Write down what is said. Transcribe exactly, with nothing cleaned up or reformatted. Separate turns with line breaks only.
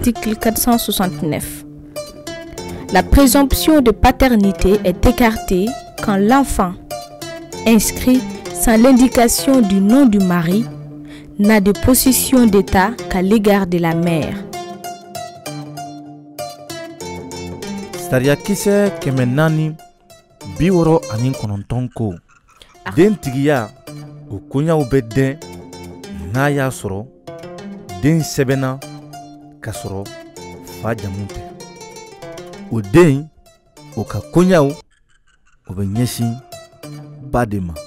l'article quatre cent soixante-neuf. La présomption de paternité est écartée quand l'enfant inscrit sans l'indication du nom du mari n'a de possession d'état qu'à l'égard de la mère.
Sariya kisɛ kɛmɛ naani bi wɔɔrɔ ani kɔnɔntɔn ko den tigiya o koɲaw bɛ dɛn n'a y'a sɔrɔ den sɛbɛnna ka sɔrɔ fa jamu tɛ. O den o ka koɲaw o bɛ ɲɛsin ba de ma.